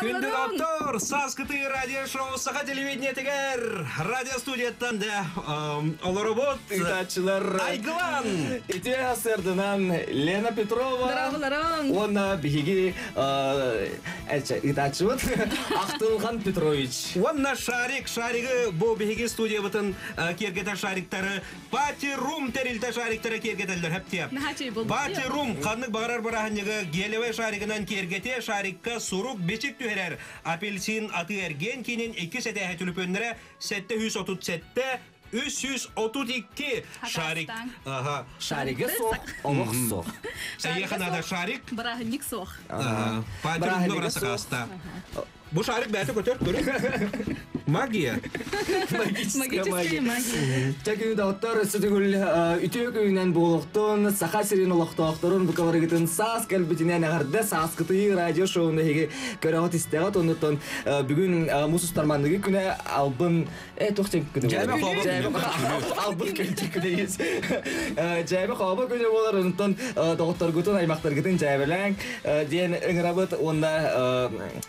Күндү доктор, Саскыты радио шоу Саха телевидение тегер. Радио студияттан да олоробот. Итачылар. Айгылан. Ите асырдынан Лена Петрова. Здраволарон. Онна биги итачыбыт Ақтылған Петрович. Онна шаригі бу биги студия бутын кергетер шариктары. Пати рум терилте шариктары кергетелдер хептеп. Пати рум қанық бағарар бараханығы гелеве шаригынан кергете шарикка сурук бечик түхерер. Апельсин аты эрген кейнен 2 сәте әтіліпөнлері 737 332 шарик. Шаригі соқ, олық соқ. Сәйеқанада шарик. Барахник соқ. Пати рум нұрасы қаста. Бұл шарик бәті көтер көрі. Магия. Магическая магия. Чакин доктор сүтігіл үтіөкүйінен болуқтың, сақа сирен олықтауқтырын бұқаларығытын сас кәлбітінен ағарды Саскыты радио шоуында хеге көріғат істеғат оныттың бүгін мұсыстармандығы күні албын... Тоқчен күні албын күнтекудейіз. Жайбы қабы күні болар оныттың доқтор күтін аймақтар күтін жайбіләң ден үңірабыт онда...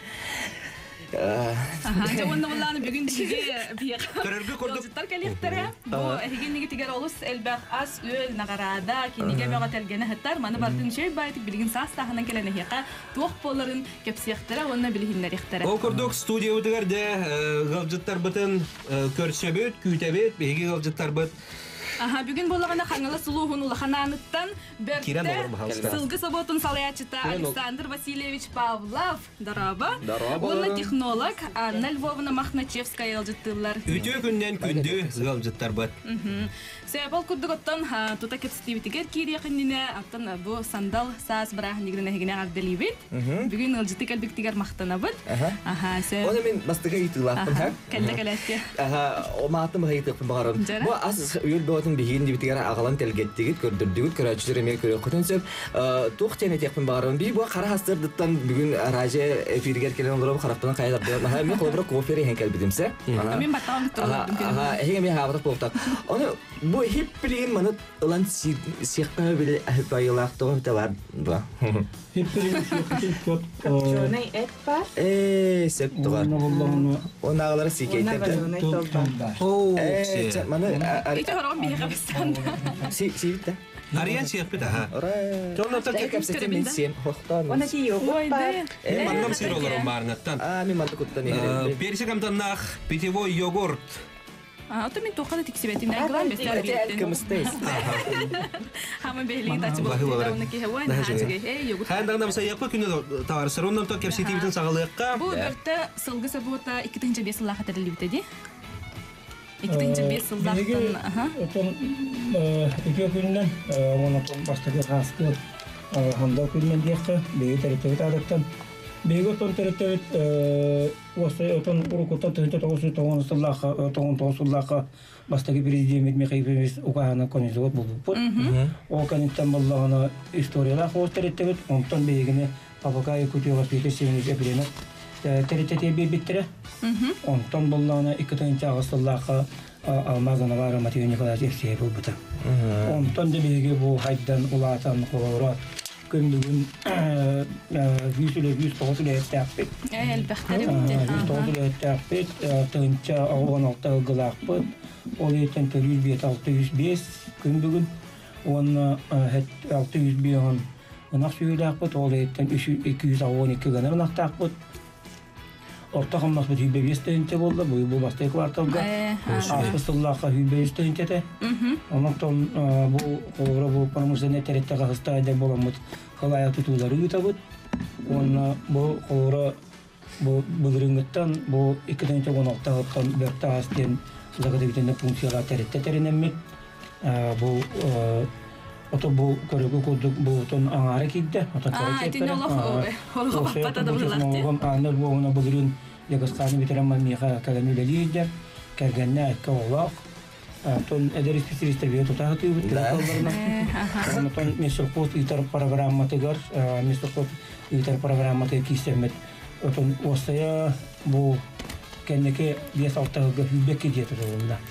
Жауынны оланы бүгін біге Көрергі көрдік. Жолжыттар кәлектері. Бұл әйгеннегі тегер олыс әлбәқ ас өл нағарада кенеге мәға тәлгені хаттар. Маны бардың шөй байтық білген сас тағынан кәлені хеқа тоқ боларын кәпсияқтары, онына білгенлер ектері. Ол көрдік студия өтігерде ғалжыттар бұтын көрсөбет, күйтебет, бейге ғалжыттар бұт. Бүгін болағына қаңылы сұлуғын ұлақананыттан бәртті сылғы саботын салаячыта Александр Васильевич Павлов дараба. Онна технолог Анна Львовна Махначевская елжыттылар. Үтө күннен күнді ғалжыттар бұт. Сөйбол күрдік оттан тута кепстивитігер кейрия қынніне аттан бұ сандал саас бірағын егірін әйгіне ағдалибет. Бүгін ғалжытты кәлбіктігер мақтана бұд. Оны мен бастыға етілаппын. Кәлді кәләтті. Омағаттым ғайтықпын бағарым. Бұ аз үйіл болатын бейін дебітігер ағалан тәлгеттігіт көрдірдігіт көрәтшілер емей көрі құтын сөп туқ тәне текпін бағарым. Бей бұ қара хастырдықтан бүгін радио эфиргер келен олырым қарақтынан қайдап дейін. Мен қолыбыра кофері ең кәлбідімсі. Мен баттауын Бу хип билген манат улан сиққа биле байылақтығым да бар ба. Хип билген сиққа Копченый эт бар. Сеп тугар. Онағалары сикейтер. Ите хорон бие қабыстан. Сивитта. Ариян сиқ біті, ха? Жолнаттан кәпсетен мен сен хоқтан. Оны ки йогурт бар. Маңнам сир оларым барынаттан. Мен манты құттан егерем. Персикамтаннақ питьевой йогурт. Ото мен тоқады тексебетин әглан бестер беттен. Кымыстайыз. Хамын бейлиң тачы болды. Оны ке хауан хачыге. Йогурт. Хәндағында мұса яқпы күні таварысыр. Оннан тоқ кәпсетивітін сағалыққа. Бұл бірті сылғы сабуыта 2-5 сылға қатарылыбыты де? 2-5 сылдақтың. Отын 2 күннен оңатын бастығы қасқы хамдал күннен дейқі бейі тәріптевет адықтан. Бейгі отын тәріптевет осы отын ұрықұттан түнті тоғын сыллаққа бастығы президент Михаил Украина конезуот болды бұд. Ол канеттен болағына историялақ осы тәріптевет, онтан бейгіні Папакай күтеуға сөйті севеніз әпіленіп тәріптетей бейбеттірі. Онтан болағына 2-тінші ағыстыллаққа алмазына бары Матею Николаевич Евсей бұл бұты. Онтан да бейгі бұл хайдан ұлатан қолауыра күндігін 100-109 әттәқпет. Әлбәқтері өтті. 109 әттәқпет, тұнша 16 ғылақпет, ол еттен 105 күндігін, оны 605 ұнақ сүйіләқпет, ол еттен 212 ғаныр ұнақтақпет. Орта қамнақ бұд үйбе 5 түйінте болды, бұл бастай кварталға. Аспыстыллаққа үйбе 100 түйінтеті. Онықтан бұл қолыра бұл панамырсыне тәретті қағысты айдай боламыд қалайық тұтулары үйтабыд. Оны бұл қолыра бұлырыңыттан бұл 2-16 ғыттан бәрті астен зағыды бітінде функцияға тәретті тәренеммет. Ото бұл көрігі көдік бұл ұтын аңары кейді. Айтын олық баппата да бұлақты. Аныр бұғына бұлырын егісқаны бітіремін меға кәген өлелі еді. Кәргенне әткі олақ. Тон әдері специалистер бейі тұтағы түйбіт. Тон месілқот үйтер программатығар. Месілқот үйтер программатығы кейсемет. Отын осыя бұл кәнеке 5-6 үйбек кедеті жолында.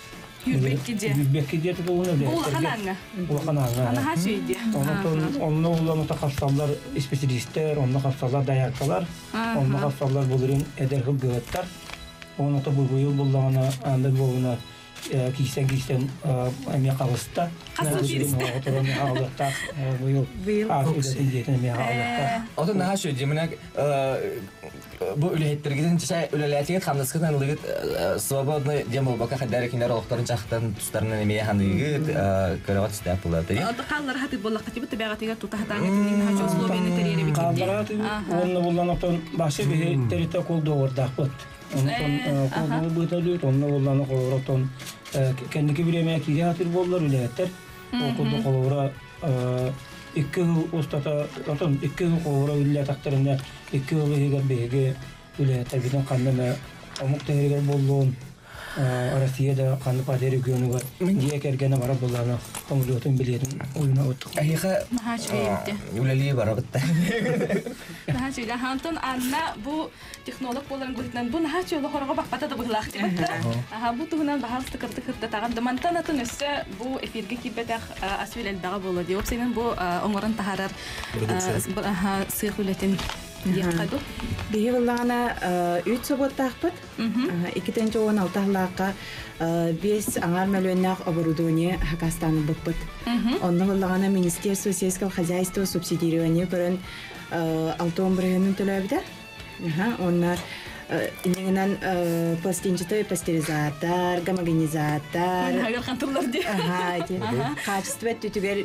Yüzbekkiye tutulunu da. Ulaqananga. Ana şeydi. Onunla ulanı takassallar spesialistler, onunla kassallar dayarkalar, onunla kassallar bulurun ederhib göğütler. Onu da bu yıl bullağına, andır boğuna kişiden emeğe kalısta. Kasıl birisi. Oturan ağlıqta bu yıl afiyetlerin diyetine emeğe ağlıqta. O da daha şöyle ceminek bu ülhetlergiden çay üleletiğin kandıskıdan ılıgıt svobodno cemol baka kadar kinler oğukların çaktan tustlarından emeğe handıgıt karavat isteyip buladı. Adı kallar hati bollak katı bitti beğatiga tutahatan getirdiğin haço Slovenya teriyeri bitirdi. Kallar onu bullanıktan başı bir terite kol doğurdak bıt. Onu bıtadıyor, onu bullanık olaraktan kendiki bir emeğe kiri hatır bollar ülhetler. Okulda kolora iki ustata, iki kolora ülhet aktarında iki ülhet bege ülhetler bizim kanına amuk tehriger bolluğun Rusya'da kanlı paderi günü var. Diye kergene var bollarına kamuliyotun biletin oyuna otur. Ayıqa üleliği var orada. Naha şöyle hantun anna bu teknolog bolan gulitnan bu naha şöyle horoga bakpata da buhlaq tibatta. Aha bu tuğunan bahar tıkırda tağan damantan atın üstü bu efirge kibetak asfil elbağa bolu diyor. Senin bu omoran taharar sığıletin yakadu. Bir yıllarına 3 sabot takpıt. 2016 yıllarına biz Angar Melönnak оборудование Хакастанı bakpıt. Onun yıllarına Министерство сельского хозяйства субсидирование көрін 6-11 günün tölöbüde. Onlar İnegenen пластинчатый пастеризатор, гомогенизатор. Hayır kantırlar diye. Качество түтүгер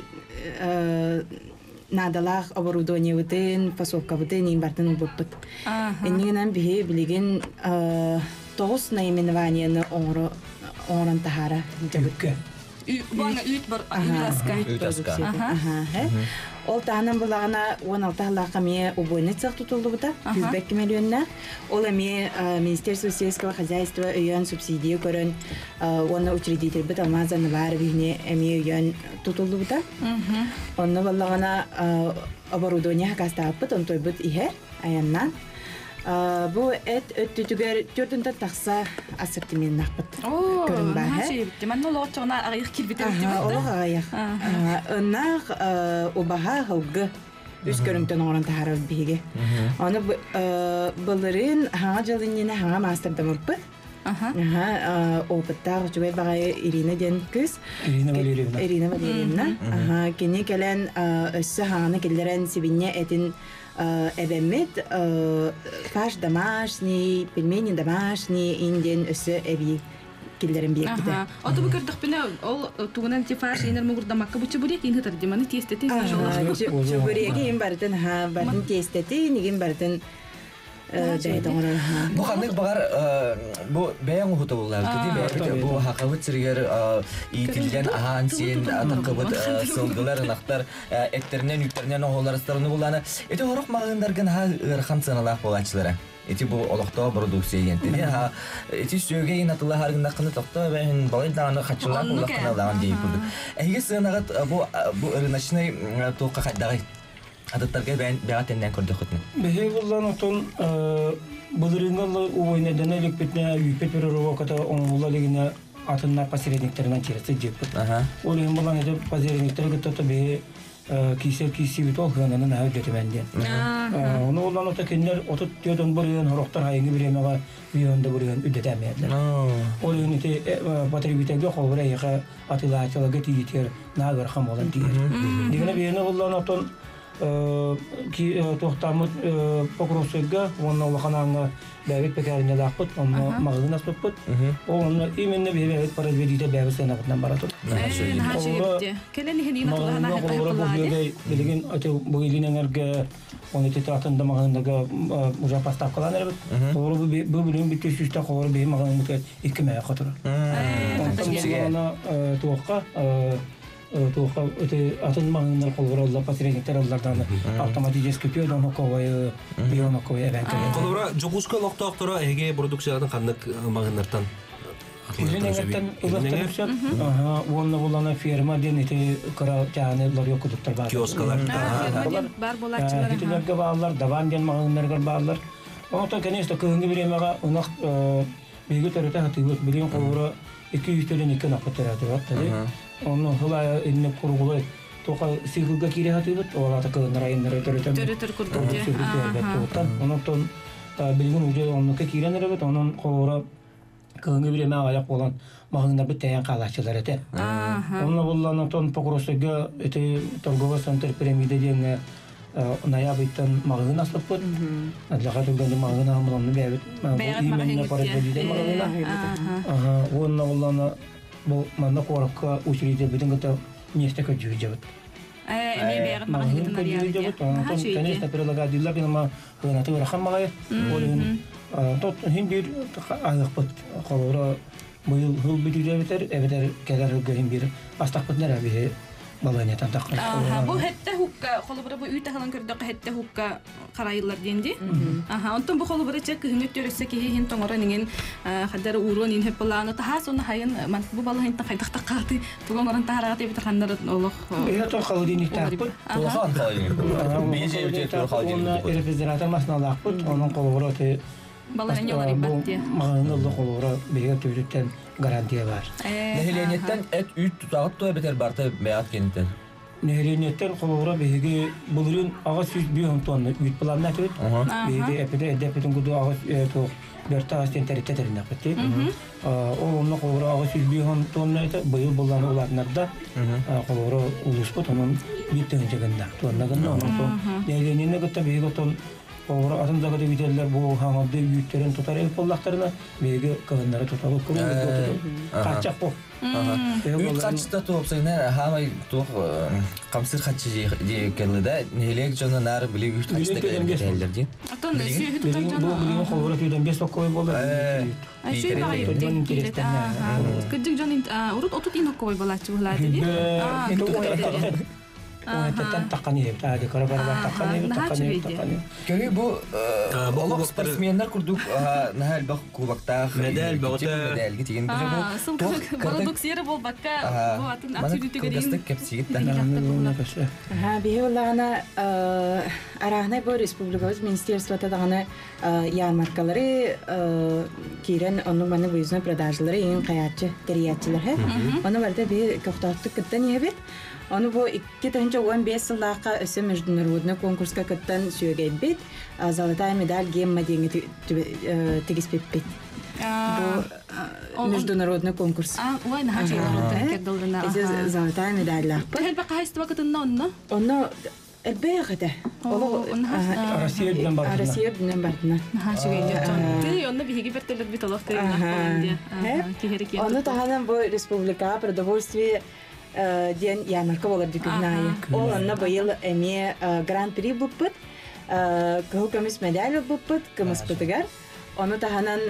надалах оборудование вытын, фасовка вытын, имбартын быппыт. Инегенен бихи билеген 9 наименованияны оңран тахара. Бана үйт бар үйраска. Ол тағынан бұлағына 16 ағылаққа ме убойны цех тұтылды бұта, 100 миллионна. Ол әме Министерство сельского хозяйства үйен субсидия көрін, оны учредитель бұт алмазаны бар бігіне әме үйен тұтылды бұта. Оны бұлағына оборудование хақаста апыт, он той бұт ихер, аяннан. Bu öttütüger tördünde taqsa asortimentni aqbıt. Görün bär. Ha şey bitti. Men ola çoğuna ayıq kilbite bitti. Ola ayıq. Onaq obaha hawgı üst görüntün oran taharab bige. Onu bulların ha jalınına ha masterdam ıpıt. Опытта жубай багай Ирина ден кыз. Ирина Валерьевна. Кене келен өссө ханы келдерен сибинне этин эбемет фарш домашний, пельмени домашний, инден өссө эби келдерен биекти. Аты бу көрдүк бине ол тугунан ти фарш инер мугурдамакка бучу бурек ин тардиманы тестетин иншаллах. Бурек ин бардын бардын тестетин, ин бардын Bu kandık bağır bu beyan uhutu bullar dedi. Bu hakavut sırgır itilden ahan sen takıbıt sılgılar anahtar etlerinen yüklerinen oğullar ıslarını bullanı. Eti horuk mağındargın ha ırkam sanalak bolaçlara. Eti bu olukta produksiya yenteli. Eti söge inatılı hargında kını tokta ve balayın dağını kaçırlar bulakına dağın deyip kurduk. Ege sığınağıt bu ırınaşını tuğqa kaddağıydı. Adatlarga bägatenden kördük hutun. Behe bullan oton bulurungalı uvoynadan elik bitne yüpet bir rovakata onula ligine atınlar pasirediklerden çiresi cepet. Olayın bullan edip pasiredikleri gıttata behe kisi bit olğanının ha götümenden. Onu bullan ota kendiler otot diyordun buraya horoktar hayıngi bir yemeğe bir yönde buraya üdetemeyediler. Olayın ite bateri bitek yok olur ayıqa atıla açıla geti yeter nagar ham olan diyor. Digine bir yerine bullan oton ki tohtamut Pokrovskga onun ulaqananga bäbet pekerine daqpıt, onun mağazın asbıpıt. Onun imenine bäbet para veride bäbet senabından baratut. Keleni henina tulahana haqalladı. Bilgin ate bu ilinengerge onu tetatında mağazındaga uca pastap kalan erbet. Doğru bu bölüm bitti süste qoru be mağazın mutet 2 maya qatıra. Ona toqqa Tuğqa öte atılmağınlar kolvara pasirenlikler allardan автоматически пьёдан хоковая бион хоковая эвенкер. Kolvara jokuska loqtaqtara ege produksiyadan qandak mağınlardan atılmışlar. Onun bulana firma deneti kara çağınlar yokuduklar var. Kioskalar. Bar bolakçılar. Hitlerge bağlar, davan den mağınlarga bağlar. Onu da keneste köyünge bir yemeğe onak беги төрөтө хатыбыт билген колора 200 төлөн 2 напа төрөтө баттады. Оны хыла инне кургулай тока сыгылга кире хатыбыт, олата кылын районнары төрөтө. Төрөтөр курдук. Онотон билген уже оннука киренеребет, онон колора кылыңы биреме аяк болан магында бит таян калачылар эте. Онна болланы тон покросыга эти торговый центр пирамида деңе ноябрьтан магын аслыппыт. Адлага турган магын амланны бәбит. Именно парадиден магына. Онна болланы бу манда коракка учредите битен гата нестека жүйжөбүт. Эме бәгат магын жүйжөбүт. Конечно, прилагадилла бинама хынаты рахам магай. Олын тот хиндир агыппыт колора быйыл хыл бүтүдебитер, эбетер келер гын бир астакпыт нерабе баланетан таккан. Бу хетте хукка холобра бу үйтө халан көрдөк хетте хукка карайлар денди. Онтон бу холобра чек хыңыт төрөсө ки хин тоңора неген хадар урон ин хепаланы та соны хайын ман бу балаһын та кайдак таккаты туган оран тарагат эбит хандар олох. Это халдини таппыт. Тухан халдини. Беже үтө тур халдини. Рефрижератор масналакпыт, онун колобра те балаһын ялар ибатте. Магынылы колобра беге төтөттен гарантия бар. Нехленеттен эт үт тутагып той бетер барты бәят кенеттен. Нехленеттен колобра беге булурун ага сүз бүйөн тонны үт планна төт. Беге эпеде эдепетин гуду ага то берта астен териттерин апты. Ол онно колобра ага сүз бүйөн тонны эте быйыл булган уларнарда колобра улуспут онун биттен жегенде. Тоннагын онун нехленне гытта беге тон Ora atımdağı da videolar bu hanımda büyüklerin tutar el pollaklarına bege kavunları tutalım kaçak bu. Üç kaçta topsayına hamay tuh kamsır kaçı diye kelide neyle canı nar bile üç kaçta gelirler diye. Atan süyü tutar canı. Bu bilin kovra tüyden beş koy bollar. Süyü bayı değil. Kıcık canın urut otut ino koy bolaçı bular dedi. Onu takkanı hep tadi karabar takkanı. Köy bu olak sportsmenler kurduk nahal bak kubakta medal bagata medal gittiğin bu produksiyeri bol bakka bu atın aktivite göreyim. Kastık kapsiyet de. Ha bir olana arahne bu Respublikamız Ministerствода dağına yarmarkaları kiren onun bana bu yüzden продажları en kayatçı teriyatçılar hep. Onu vardı bir koktattık kıttan yebet. Onu bu 2015 yıllığa öse международный konkurska kıttan söyleyebet. Zolotaya medal gemma denge tegispepet. Bu международный konкурс. Vay ne haçı oldu kedoluna. Zolotaya medallar. Hel baka hayst vakitinde onu. Onu elbette. Rusya'dan barına. Haçı geliyor. Tiri onu bir higi berteler bir talaf kırıyor falan diye. Onu tahanan bu Respublika Продовольствие ден ярмарка болар дükünayı. Olanla bayıl eme Grand Prix buput. Kılkamis medalya buput, kımız pıtıgar. Onu tahanan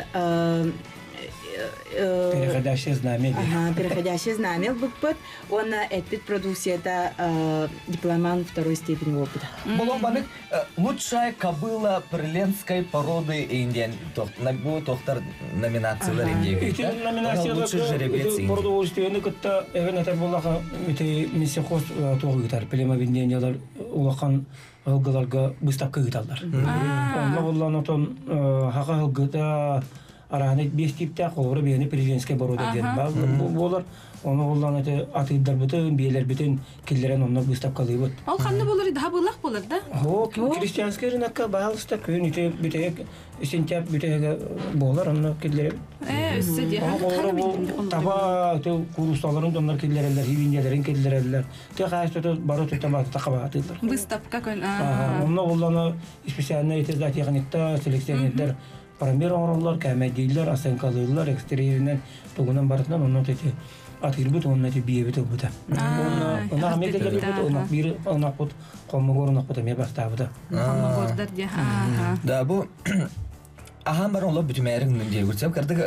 Переходящее знамя. Переходящее знамя бупут. Он этит продукцияда дипломант второй степени опыта. Болобанык лучшая кобыла перленской породы Индии. Bu tohtar номинациялар Индии. Эти номинациялар продовольствиені кытта эген атар болака өте мессехоз тоғы гитар. Пелема виндениялар улақан ылгыларга выставка гиталдар. Онна боллан отон хака ылгыта Аранет бес типте колора бени президентский борода ден бар. Болар оны боллан эти атыйдар бүтүн биелер бүтүн киллерен онно выставкалый бут. Ал канны болар да булак болар да. Христианский рынокка балыста көйнүтө бүтөк сентябрь бүтөк болар онно киллер. Өссө ди. Таба то курусталарын дондар киллерлер, хивиндерин киллерлер. Те кайсты бары туттан такаба атыйлар. Выставка көн. Онно боллан специальный этизда техникта селекционерлер Промер оңырлар, кәмәдейлер, асенкалыйлар, экстерьерінен тұғынан барысынан оның тәте атыр бұд, оның әте бие бұд бұд. Оны Америка келі бұд, оның бірі ұнақ бұд, қомығыр ұнақ бұд, әме баста бұд. Қомығырдар де. Да, бұл Ахам бар олар бүтім әрің де көрсем, кірдік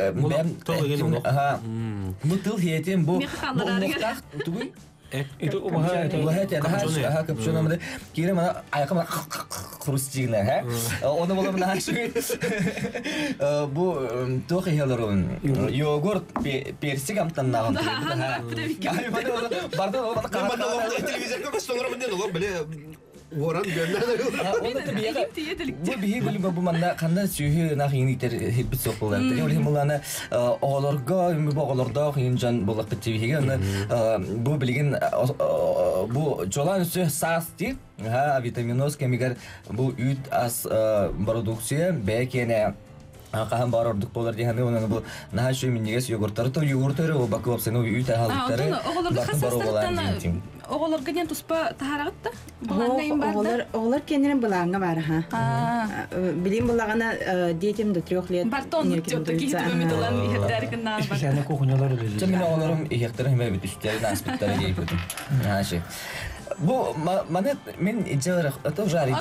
бұл тыл хиетен бұл мұқтақ тұғын. Это это капчонамды кире мана аяқыма хрустигнер оны болам наши бу тохи хелерон йогурт персик амтаннаган барды барды телевизорга көстөңөр менден олар биле Оран гönler. Bu bihi bölüm bu manda kandan sühü na yeni ter hep sokular. Yolu mulana oğlarga ümü bağlarda hincan bulak bittiği bu bilgin bu jolan süh sasti ha vitaminos kemikler bu üt as produksiya belki ne Kahan barorduk bolar diye hani onun bu naha şu minniges yogurtları o bakıp sen o üte halıkları bakın barogalar diyeyim. Oğlar giden tuspa taharagıtta? Oğlar kendinin bulağına var ha. Bileyim bulağına diyetim de 3 liyet. Barton tuttu ki ümit olan ihtarikından var. İşte kokunyalar oluyor. Çamina oğlarım ihtarı hem bir üstleri nasipleri giyiptim. Ha şey. Bu manet men icra atavjari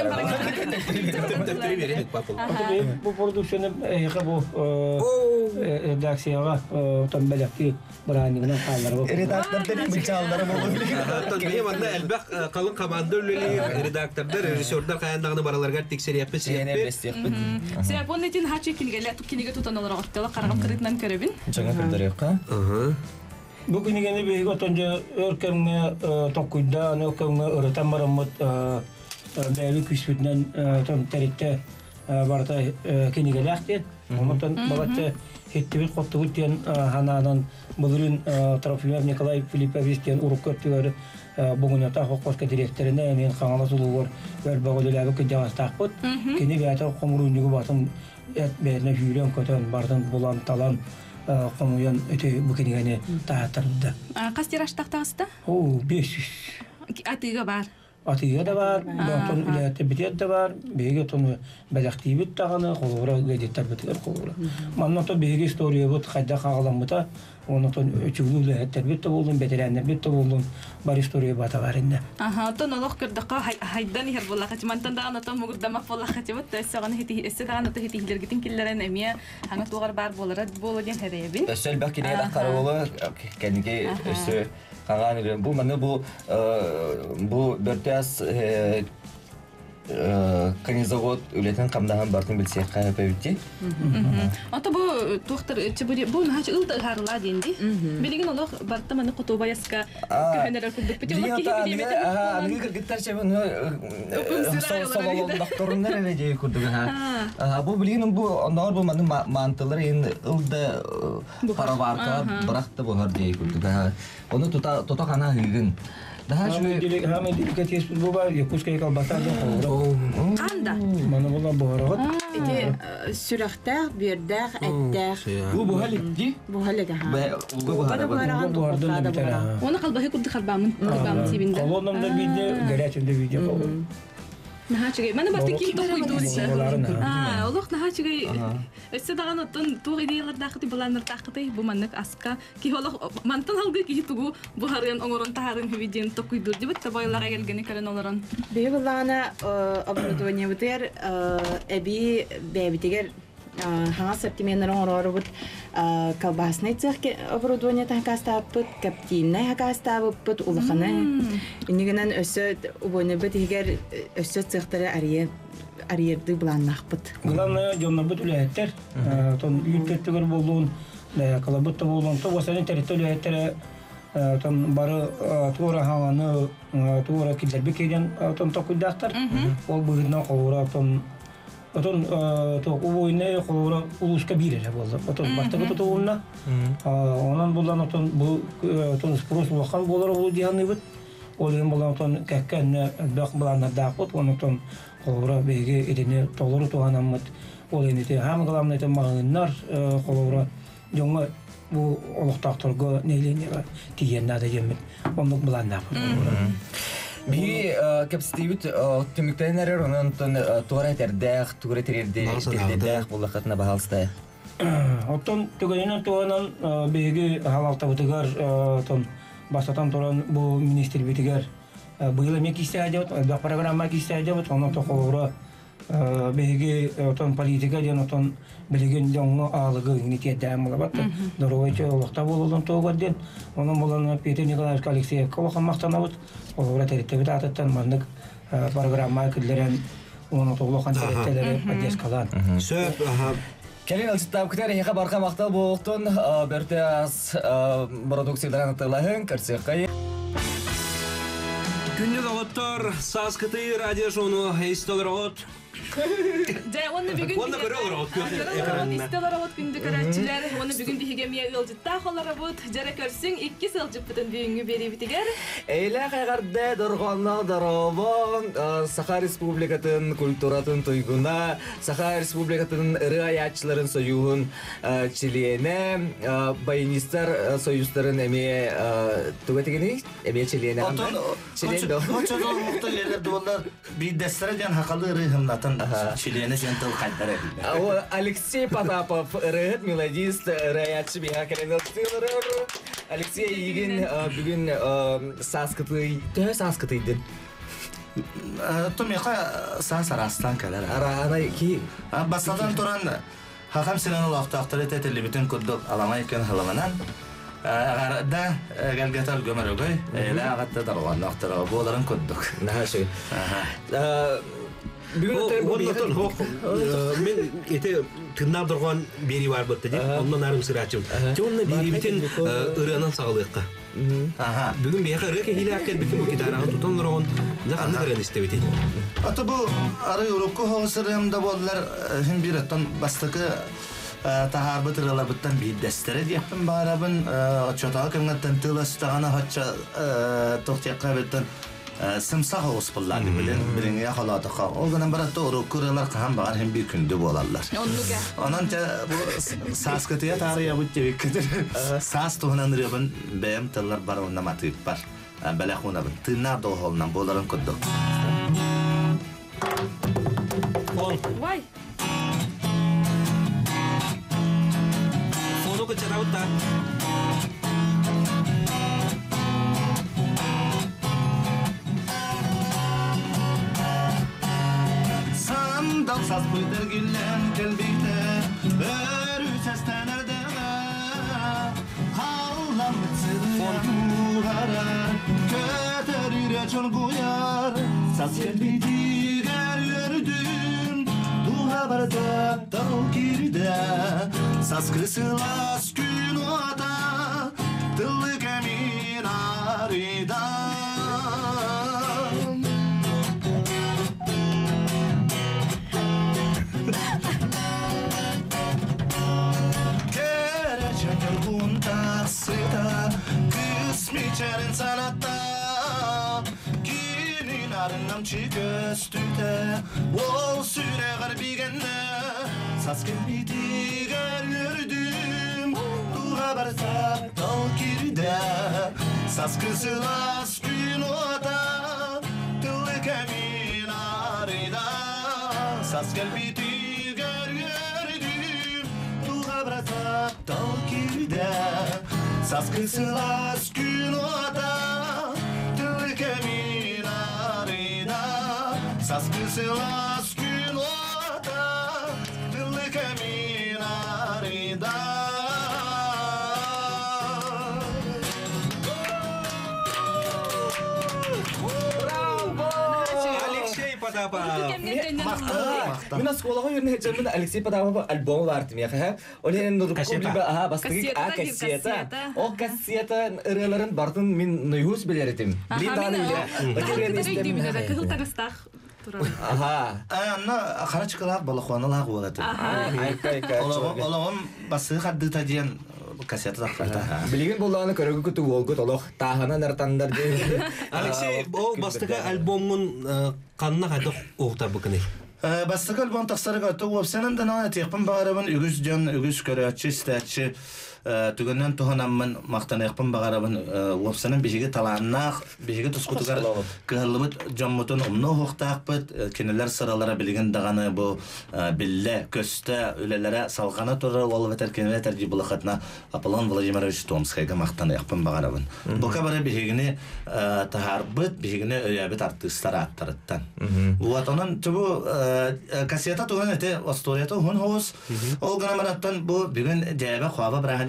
bu prodüksiyonu bu redaksiyona tam belki brandingine kallar. Redaktörlerin bıçakları bu. Hemen elbek kalın komandörleri, redaktörler, rejisörler kayandağını baralarga tekseri yapıp Sen bunun için ha çekilgeler tukiniga tutan olarak ortada qaragam kreditnan körübün. Жаңа көлдөр яққа. Bugün yine bir otonca örkemge tokuyda örkemge öğreten maramut değerli küsbünden tam teritte barda kinigelekti. Ondan balatça hittibir qottu diyen hanadan bugün Trofimov Nikolay Filipovich diyen urukkötüler bugün ata hoqoska direktörüne men qanala suluğur ver bagolelabı kıcağız taqput. Kini gata qomurunjugu batın et berine hüylen kötön bardan bulan talan qomuyan öte bu kenigene taatırdı. Qas tiraş taqtaqısta? 500. Atıga var. Atıga da var, ton ülayette bitiyet de var, bege tonu belaktiyi bit tağını, qolura gaydetter bitiler qolura. Manna to bege istoriya bit qayda qağalanmıta, onu ton öçüglü ülayetter bitti buldum, beterenler bitti buldum, bar istoriya bata var indi. Aha, ton oloq kırdaqa haydan her bollaqaç, mantan da anatan mugurdamaq bollaqaç, bit söğanı heti anata hetiler gitin killeren emiye, hanga tuğar bar bolara bolodian herebin. Ösel bak yine de qaraola kendike ösü Kangan bu mana bu dörtüas kanizavod ületen kamdahan bartın bilsek kayapevdi. Ata bu doktor çaburi bu naç ıldı harla dendi. Bilgin oluq bartı mana kutubayaska köhneler kurduk bitti. Anı kırgıtlar çabun salon doktorunlar evece kurduk ha. Bu bilgin bu onlar bu mana mantıları in ıldı para varka bıraktı bu har diye kurduk ha. Onu tuta kana hügün. Daha şu hemen dikkat etsin bu var ya kuskaya kalbatan da Kanda. Mana bola borat. İşte sürekter, birder, etter. Bu halikti. Bu halig ha. Bu arada bir tane. Onu kalbahi kurdu kalbamın tibinde. Kolonumda bir de gereçinde video kaldı. Nahaçıgay, mana bartı kim toquydu. Oluq nahaçıgay. Össe dağın otun tuğ ideyalar daqıtı bulanlar daqıtı bu manlık aska ki oluq mantan halgı ki tuğu bu harın oңорон taharın hüvidin toquydu dibit tabaylara gelgeni kalen olaran. Bir bulana оборудование бутер эби бебитигер ханга септименер оңорор бут колбасный цех оборудование тахкастаппыт каптинный хакастаппыт улаханы инигенен өссө убойны бит егер өссө цехтары арьерды буланнахпыт. Главное жоннорбут үлэттер тон үйүттөттөгөр болуун калабытта болуун то осаны территорияттер тон бары туора хаваны туора килдербекеден тон токуйдактар ол бүгүнөн колура тон Otun toku oyunu kolora uluska bir yere oldu. Otun başta bu toğunla. Ondan bulan otun bu otun spros lokal bolar oldu diyanı bit. Oyun bulan otun kekken dak bulanlar daqot ondan kolora bege edini toluru toğanamıt. Oyunu te ham galamne te mağınlar kolora jonga bu oluqtaqtorga neyleniyor diyenler de yemin. Ondan bulanlar. Bir kapsitibit tümüktenler onun tuğra terdek, tuğra terdek bulakatına bahalsta. Otun tügenen tuğanan begi halalta bitigar ton basatan turan bu minister bitigar bu yıl emek isteyecek, bu programma isteyecek, onun toğura begi ton politika diyen ton belirgin jonga ağlığı initiye devam olabat. Doğruca olukta bulunduğun tuğadın, onun bulan Peter Nikolaevich Alexeyev kavaxanmaqtanavut. Oğra tertibit atattan mandık programma kilderen onu toğluqan tertibitleri adres kalan. Söp Kelin alçıttab kütär yaka barqa maqtal boğuqtun bertas produksiyadan atılahın karsiqayı. Күннүк алыптар Саскыты радио шоуну эстелер от. Жай оны бүгүн Оны көрөлөр от эстелер от күндү көрөчүлөр. Оны бүгүн биге мия ылжытта холора бут. Жара көрсүң 2 сылжып бүтүн бүгүнгү бери битигер. Эйле кайгарды доргонно доробон Саха Республикатын культуратын туйгуна Саха Республикатын ыры аячыларын союгун члене баянистар союздарын эме тугатыгыны эме члене анда член до. Чоң мукта элерди болар биддестер жан хакалы рыгымнатын члене жентыл кайдара. Алексей Потапов ырыт мелодист раячы биха келен Алексей Игин бүгүн Саскытыйдын. Томека сарастан келер. Ана ки Басадан туран хакам сенен улактактыр этели бүтүн курдук аламай экен халаманан. Агарда галгатал гөмөрөгөй, эле агатта дарванактыр боларын курдук. Нахаши. Мен эте тыннап турган бери бар бутты деп, ондан арым сырачым. Жонна бери битен ырынан сагылыкка. Бүгүн бияка ырык хиле акел бүтүн гитараны тутон турган, жаканы көрөн истебити. Аты бу ары урукку хосырымда болдулар, хин бираттан бастыкы тахар бытыралар буттан биддестере деппин барабын, чотага кемгаттан тыластагана хатча токтякка беттен сымсақ ауыспылар білен біріңе қаладыға. Ол ғынан баратты ұру көрелер қаған бағар hem bir күнді болалар. Онан бұл Саскытыя тария бұд жебек кетір. Сас тұғынан үребін бәйім тылар бар онна матығып бар. Бәләқ оны бұн. Тыңнар доғылынан боларын күдді. Вай! Фону көчерауытта. Sandal saz buydur güllem kelbikte Örü sesten erdeme Hallam bitsir uğarar Köter yüre çol kuyar Saz kelbikti ger yördüm Duha barda dal girde Saz kısılas gün oda Dıllık emin arida Kısmiçerin sanatta Ginin arınam çi göstüte Ol süre garbigende Saz kelbiti görürdüm Duha barsa dal kirde Saz kısılas gün oda Tıllık emin arida Saz kelbiti görürdüm Duha barsa dal kirde Saz kısılas gün oda Tıllık emin arida Saz kısılas gün oda Tıllık emin arida Алексей Потапов. Мен сколага йөрне хәҗәмен Алексей Потапов альбомы бар тим яха. Олен нурку либо бастыгы кассета. О кассета ырыларын бартын мен нуйус белердим. Лиданы Ага. Ана харачкалар балахваналар болат. Олам басы хадды тадиен кассета тахта. Билеген булланы көрөгө күтү болгут олох тахана нартандар де. Алексей, ол бастыгы альбомун канна хадык угта букыны. Бастыгы альбом тахсарыга топ сенен дана тепин барабын үгүс жан үгүс көрөчү стачы түгөннөн туханаммын мактаныкпын багарабын опсанын бишиге талааннак бишиге тускутугар кылыбыт жоммутун умно хоктакпыт кенелер сыралара билген даганы бу билле көстө үлелере салгана туры ол ветер кенелер терди булахатна Аполлон Владимирович Томскайга мактаныкпын багарабын бука бары бишигини тахарбыт бишигини өйөбүт артисттар аттырыттан вот онун тубу кассета туган эте историята хун хос ол грамараттан бу бүгүн жайга хава брахани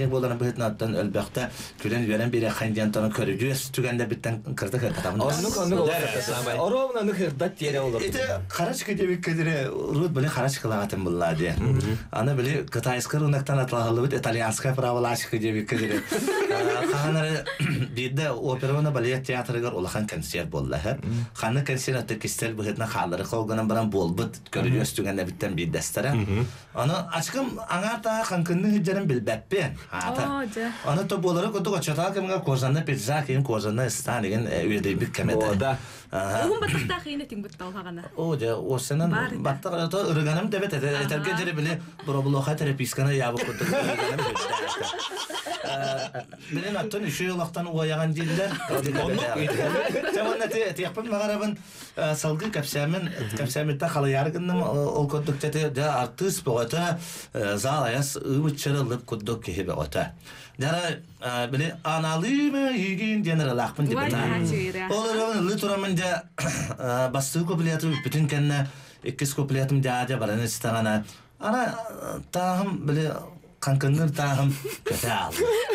шарик боларын быһытнаттан өлбөхтө күлен берен бире ханжантан көрүжүс түгәндә биттен кырды кыртамын. Оровна ну хырдат тере olur. Ите харачка дебик кедере рут биле харачкалагатын буллади. Аны биле кытайскы рыноктан атлаһылы бит итальянская праволашка дебик кедере. Ханары бидде операны балет театрыгар улахан концерт болла. Ханы концертте кистел быһытна халары калганан баран болбут көрүжүс түгәндә биттен биддестер. Аны ачкым аңарта ханкынны хиҗәрен билбәппен. Аны то болары көтү чата кемгә кожанны пицца кин кожанны стан деген үйдә бик кемеде. Угун баттакта хыйнетин буттал хагана. О, же, осынан баттак то ырганам дебет этерге жере биле проблоха терапискана ябы кутуп ырганам дебет. Билен аттан үшө ялактан уяган дилдер. Жаманна тияпын магарабын салгы капсамитта халыяргынным ол кодуктете да артист богата зал аяс ыбычырылып кодук кебе ота. Дара биле аналыма йигин генералахпын деп. Олар литурамында басты куплету бүтүн кенне эккис куплетим жаажа баран истагана. Ана тахым биле канкынныр тахым катал.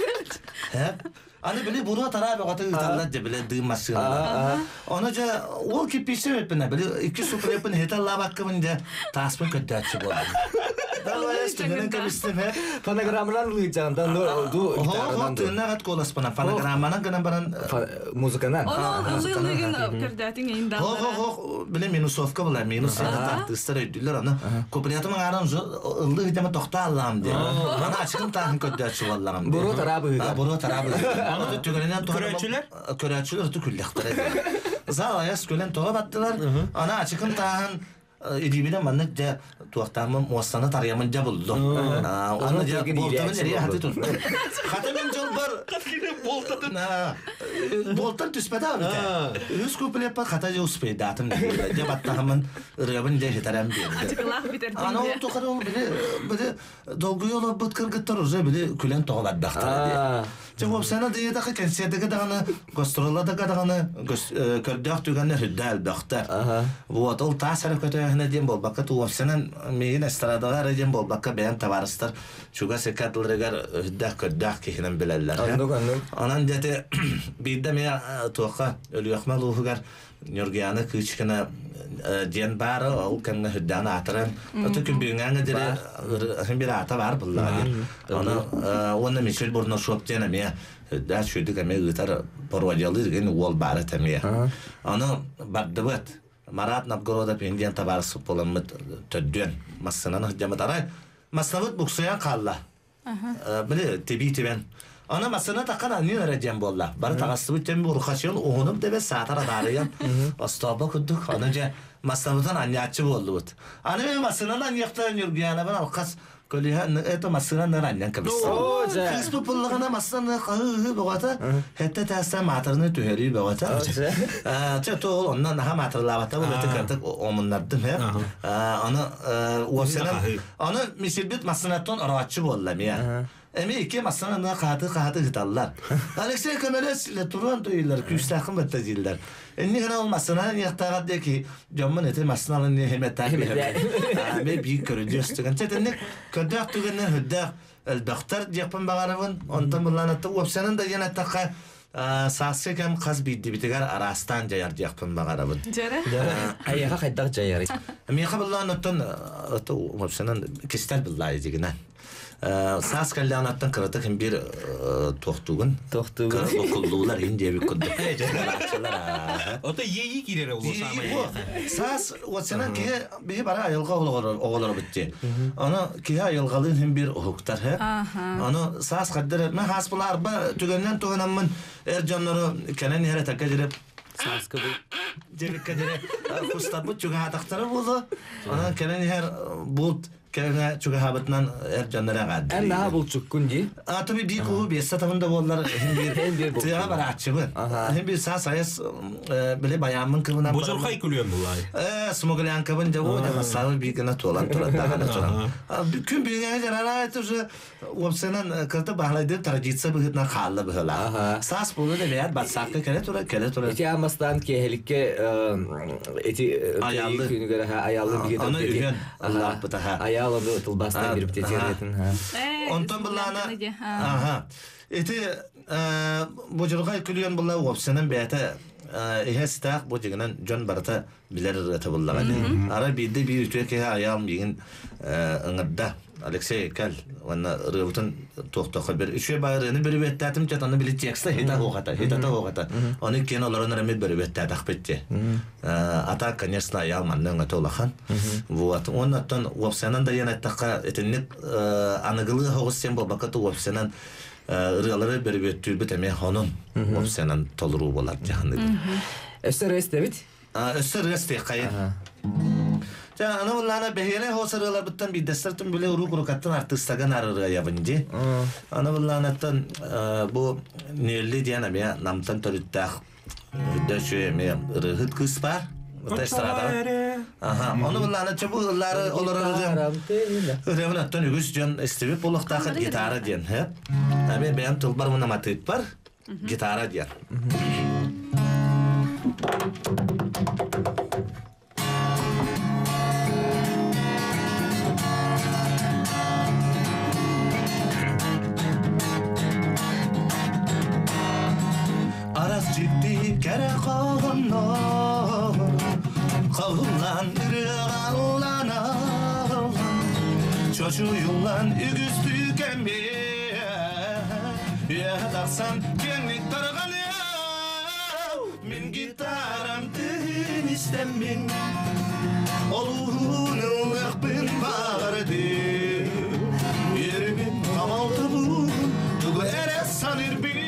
Аны биле бура тарабы гаты италлар же биле дым машина. Аны же ол киписе бепне биле эккис куплетин хеталлабаккын же таспын көттөчү болду. Давай студент кабистеме Фонограммалар лыйжандан ду гитарадан тынагат коласпана фонограмманан гана баран музыканан. Лыйгын пердатин инда. Биле минусовка була минус артистер өйдүлөр аны куплетим аран лыйжама токталам деп. Аны ачкын тахын көттөчү болларым. Буру тарабы. Буру тарабы. Аны түгөнөн көрөчүлөр түкүлдактыр. Зал аяс көлен тога баттылар. Аны ачкын тахын İdibine manlık da tuğatamın muassana tarayamınca buldu. Onu da boltanın nereye hadi tuttu. Hatemin jolbar. Boltanın. Boltan tüspede abi. Üst kuple yapar hataca uspeydi atım. Cebattağımın rıgabın de hitaram diye. Açıklar biterdim. Ana o tuğar ol bile dolgu yolu bıtkır gıttar uza bile külen toğalar baktara diye. Cevap sana diye dakika kensiyedeki dağını gastroladaki dağını kördük tügenler hüddel baktar. Bu atıl tasarruf kötü Hene bol bakka tuwafsanan meyin estradaga rejim bol bakka beyan tabarıstar şuga sekatılırgar hüddak köddak kihinen bileller. Anan jete bidde me tuqa ölüyakmal uhugar Nurgiyanı kıçkına diyen barı o kemne hüddana ataran. Ötükün büyüngana dire hem bir ata var bullahi. Onu Michel Burno şop diyene me hüddak şuyduk eme gıtar porvacalı gen wol barı temiye. Onu bakdıbat. Marat Novgoroda pendiyan tabarısı polamıt töddün. Maslananı jamat aray. Maslanıt buksuyan kalla. Bile tebi teben. Ana maslanı takan anı rejim bolla. Barı taqassı bitten bu ruhasyon oğunum debe saatara darıyan. Astaba kudduk. Anıca maslanıdan anyatçı boldu bud. Anı maslanı anyaktan yurgiyana ben alqas Koliha это масына нараннан кабис. Кыз популлагана масына кайы богата. Хетте таста матырны төһери богата. Чато оннан ха матырлабата булаты кантык омуннардым he. Аны осенен аны мисилбит масынаттан арачы болла мия. Эми ике масына каты гыталлар. Алексей Камелес ле туран тойлар күстахым баттажиллар. Энни гана olmasına яктагат деки жоммун эте масыналын хеметтак бе. Аме бик көрүдөстүгөн четенник көдөк түгөннөр хөддөк элбактар жапын багарыбын. Онтон буланатты опсанын да жана такка сасы кем каз бидди битигер арастан жаяр жапын багарыбын. Жара. Аяга кайдак жаяр. Эми кабылланаттан опсанын кистел буллай дигинен. Sas kallanattan kırıtık hem bir tohtuğun. Okullular ince bir kudduk. O da yeyi girere olur sama. Sas o senin ki bir bara ayılga oğulları bitti. Onu ki ayılgalın hem bir hukuktar he. Onu sas kadar ben hasbular ba tügenden tügenamın ercanları kenen yere takacırıp sas kabul. Cebik kadere kustabut çünkü hataktarı buldu. Ona kenen yer bult. Kena juga habatnan ercanlara gaddi. En daha bulçukkun di. Tabii bir kuhu bir satavında bollar hem bir tüya var açıbın. Hem bir sağ sayıs bile bayamın kıvınan. Bozor kay kulüyen bullay. Smoglayan kıvın da o da masal bir gına tolan daha tolan. Bütün büyüğe jarara etüze opsiyonun kırtı bahlaydı tarjitse bıhıtna xalla bıhla. Sas bulu da beyat batsakka kele tora. Eti amastan ki helike eti ayallı günü göre ayallı bir ana üyen Allah bıtaha. аял оду тылбастан бирip тетеретин. Онтон булана. Ага. Эти божургай күлгөн була опсенен бәте эхестак божигенен жон барата билер рата буллага. Ара бидде би үтөке аял биген ыңырда Алексей Кал ванна рыбытын тоқтоқа бер. Үше байырыны бір беттәтім чатаны білі текста хета хоғата. Оны кен оларын рәмет бір беттәтақ бетте. Ата, конечно, аялманның әті олақан. Вот. Оннаттан уапсанан да янаттаққа етінік анығылы хоғыз сен болбақыты уапсанан рылары бір беттүр бітәме хонын уапсанан толыру болар жағынды. Өсір өсті бит? Өсір өсті қайын. Ана буллана бехеле хосарылар буттан биддестертин биле урукурукаттан артыстаган арырга ябынжы. Ана булланаттан бу нелли диана меня намтан төрүттак дөчө ме рыгыт кыз бар. Тестрада. Ага, аны буллана чабулары олар ревнаттан үгүс жон эстеби болуктакы гитара ден, хеп. Аме бем тулбар мына матыт бар. Гитара ден. Ciddi kere kalınlar Kalınlan ırığallana Çocuğunlan ügüstü kembe Yadaksan kenlik targan ya Min gitaram tığın istemin Oluğun ıllıqbın vardı Yerimin kamaldı bu Tuğu ere sanır bin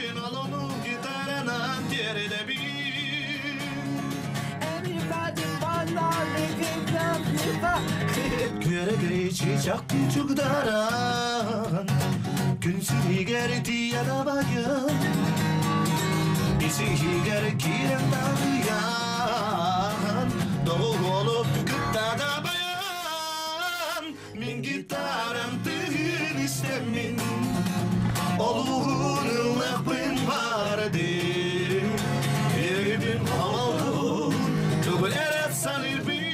Göre göre çiçek küçük daran Günsü higer diye bayın Bizi higer kiren dağıyan Doğu olup gıtta da bayan Min gitarım tığın istemin Oluğun ıllıqbın vardı Yerim hamalduğun Tuğu eret sanır bin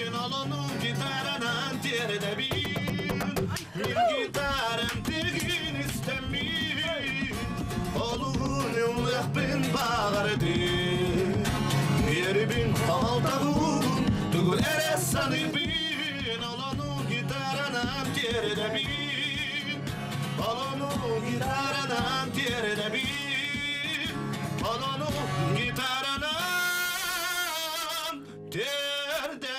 Yerde bir gitarım tigin istemin Oluğun ıllıqbın bağırdı Yerbin hamaltağın Tuğul ere sanır bin Olonu gitarınam yerde bir Olonu gitarınam yerde bir Olonu gitarınam yerde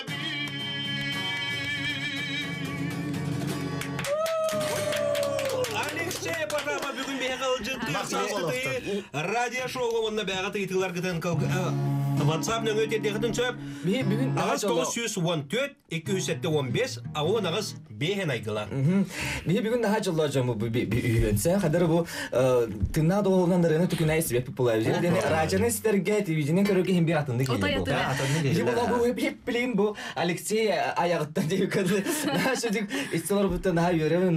Алексей Пожарова бүгін бәға ұлжытты радио шоуға онына бәға тыйтылар кітен WhatsApp нөң өте дегітін сөп ағыз 914-207-15 ауын ағыз бейхен айгыла бүгін наға жылы жамы үйенсе қадар бұл тыңна доғылынан дырыны түкін әй себепі бұл әузе радионы сіздерге телевизионен көріге хембе атынды келі бұл хеп білейін бұл Алексей аяғыттан дейі көді наға шөдік істелер бұтты наға үйерен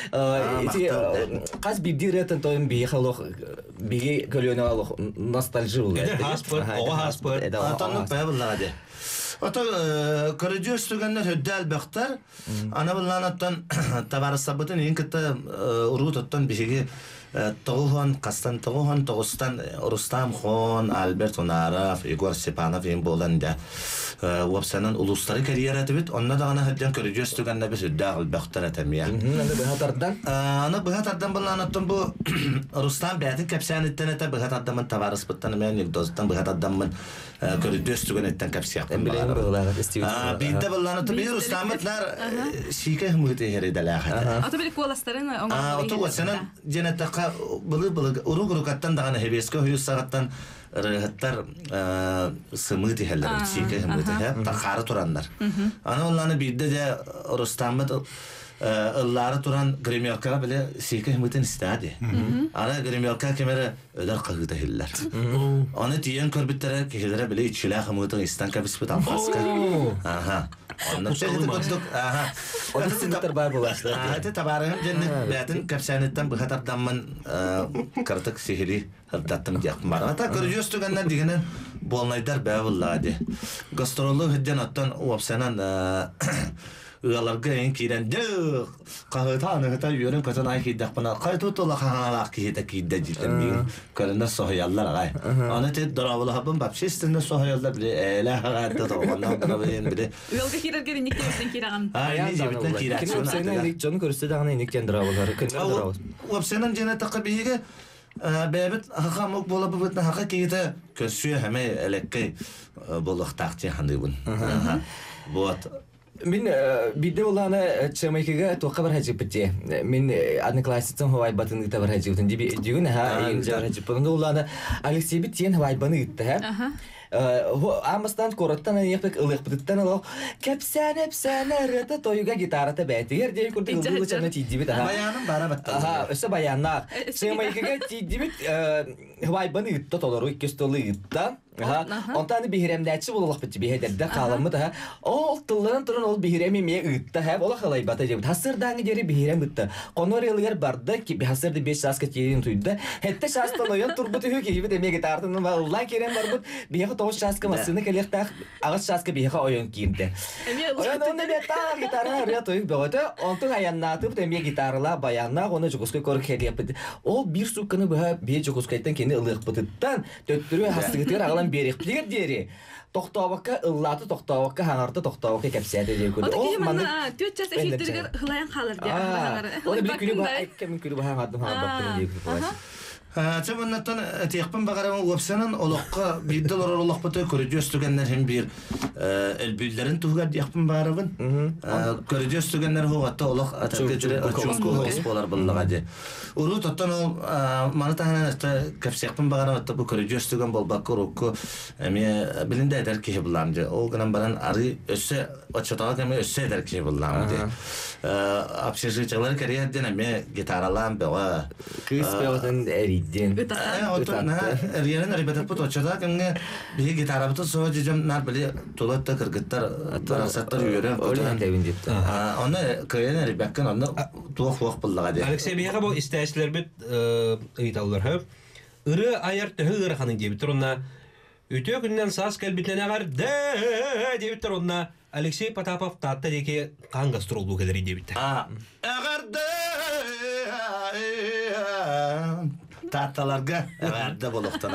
қаз бейді ретін тойын бейі қалуқ бейі көліені алуқ ностальжы бұл Атанлык бая буллага де. Ата көрөжө үстүгөндөр хөддәл бактар. Ана булланаттан табарысабытын эң кытта уруттан бишеге Тоғын, Қастан Тоғын, Тоғыстан Рустам Хон, Альберт Онаров, Егор Степанов ең болан да уапсанын улустары карьера әтібет, онна дағана хөдден көрігі өстігенде біз үдді ағыл бәқтар әтәмия. Аны бұғатардан боланаттан бұл Рустам бәтін кәпсән еттен әті бұғатарданмын таварыс бұттаны мен егдозыттан бұғатарданмын көрігі өстіген әттен кәпсияқпын бағарым. Бейді боланаттан бейді Рустамытлар шике хмыты хередәлі әқәті. Аты білік қоластарын оңғалы Былы уругурукаттан дагана хебеске хуюс сагаттан рыгаттар сымы тихеллер чике сымы тихе тахары турандар. Аны олланы бидде де Рустамыт ыллары туран гримеркага биле сике сымытын истади. Аны гримерка кемере өдөр кагыта хиллер. Аны тиен көрбүттере кешелере биле ичиле сымытын истанка биспит алфаска. Аха. Ondan sonra gördük. Aha. O da sinter var bu başta. Hadi tabarım cennet beytin kapsanetten bu hatardanman kartık sihiri hardattım diye var. Hatta görüyoruz tükenler digenen bolnaydar be vallahi. Gastrolog hedden attan o apsanan ыаларга эн кирен дэ кахытаныгыта үйөрөн көтөн ай кийдак бана кайтутула ханалак кийде кийде жилден бигин көрүнө соһояллар агай аны тет доравыла хабын бапшестинде соһояллар биле эле хагатта тогонна бирен биле Уялга кирерге никтен кираган. ай жебитен кирачын Сенен жон көрсө дагы никтен доравылар көндөр Уапсенан жена такабиге бәбит хакамык бола бутна хака кийде көсү хаме элекке болохтакчы хандыбын вот Min bidde olana Çamayka'ga toqa bir hacı bitti. Min adnıklaysıtın havay batını da bir hacı bitti. Diğün ha ince hacı. Bunda olana Alexey bitiyen havay banı gitti ha. Amastan korottan yapık ılık bititten alo. Kapsane rete toyuga gitarata betiger diye kurdu ılgılı çana tiddi bit ha. bayanın bara battı. Aha, öse bayanlar. Çamayka'ga tiddi bit havay banı gitti tolaru ikkestolu gitti. Ondan bihiremdäçi bolak bitti bihederde kalamı da o tılların turun ol bihiremi me ıtta ha ola halay bata jebit hasırdan geri bihirem ıtta konor yıllar barda ki bir hasırda 5 saat yerin tuydu hette şastan oyan turbutu hüke gibi demeye gitartın vallahi kerem var bu bihe toş şaska masını kelekta ağaç şaska bihe oyan kinde oyan onda bir ta gitarla araya toyuk boğata ondan ayannatıp demeye gitarla bayanlar onu jugoskoy kork hediye yaptı o bir sukkanı bir jugoskoydan kendi ılık bıtıttan döttürüyor hasıgıtır Berikliğe deri. Toktavaka ıllаты toktavaka hanarda toktavaka kapsaydı diye koydu. O mana tüççe filtrger hılayan kalır diye. O da bir külü var. Ekkemin külü var hanarda hanarda diye koydu. Çabunattan tiyakpın bakarama uapsanın olakka bir dolar olak batı körücüz tügenler hem bir elbüllerin tuğgar tiyakpın bakarabın. Körücüz tügenler hoğatta olak ataketire açuğuzku hoğuspolar bullağa diye. Uru tattan o manatahanan kapsayakpın bakarama bu körücüz tügen bol bakır oku bilinde eder ki bullam diye. O gınan baran arı össe açatağa kemi össe eder ki bullam diye. Apşırıcılar kariyer deneme gitaralan bewa. Kız bewadan eri Riyanın ribete put açada kange bir gitar abtı sonra cicim nar böyle tolatta kırgıtlar tarasatlar yürüyor. Öyle devin gitti. Onu köyene ribekken onu tuğuk bullağa diye. Alexey bihe bu isteğçiler bit ıйtallar hep. Irı ayar tühü ırı hanın diye bitir onunla. Ütü günden saz kelbitlerine var de diye bitir onunla. Alexey Patapov tatta diye ki kan gastrolluğu kadar diye bitir. Eğer de Tattalarga everde boluktan.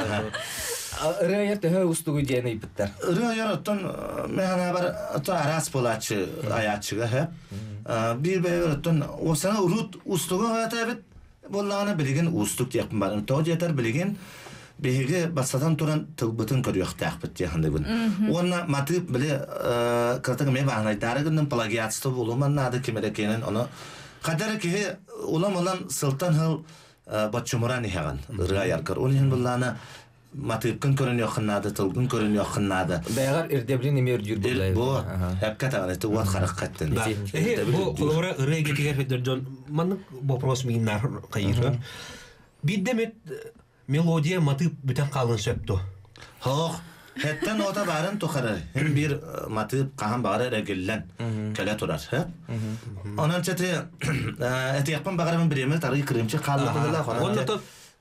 Rayet de ustugu diyene ipitler. Rayottan mehana var ata aras polaçı ayatçıga hep. Bir beyottan o sana urut ustugu hayatı bollağına bilgin ustuk yapın barın. Toğ yeter bilgin Bege basadan turan tılbıtın körüyor taqbit diye bun. Ona matip bile kırtık me bağnay darıgının plagiatstı buluman nadı kimerekenen onu kadar ki ulam olan sultan hal Batçumuran ihagan, ırığa yarkar. Onun için bunlarına matipkın körün yoxunnadı, tılgın körün yoxunnadı. Bayağar irdeblin emir yürüdüler. Bu, hep katan, eti uat xaraq qattın. Bu kulağıra ırığa getiger feder John, manık bopros miyinler kayırı. Bir demet melodiya matip bütün kalın söptü. Hoq, hatta nota barın tuxarı. Hem bir matip qahan bağırı regillen, köle turar. Onun çeti, eti yapın bağırımın bir emel tarığı kırımçı qallıqıdırlar. Onu